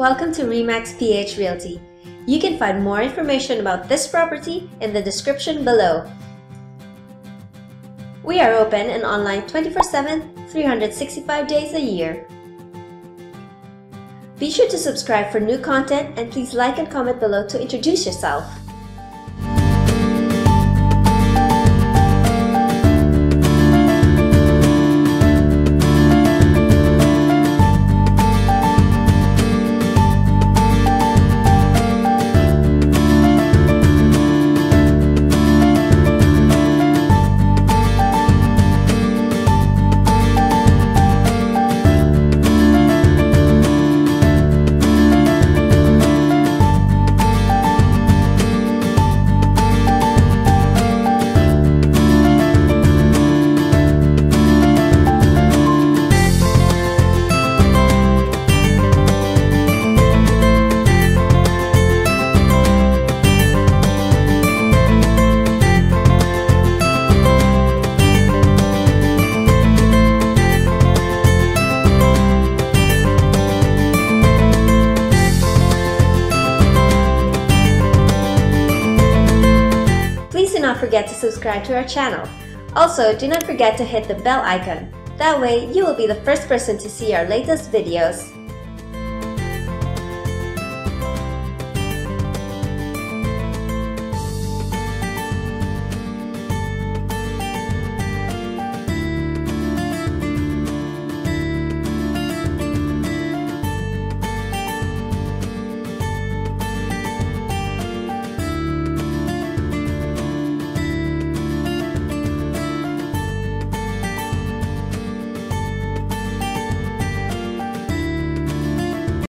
Welcome to Remax PH Realty. You can find more information about this property in the description below. We are open and online 24/7, 365 days a year. Be sure to subscribe for new content and please like and comment below to introduce yourself. Do not forget to subscribe to our channel. Also, do not forget to hit the bell icon. That way, you will be the first person to see our latest videos.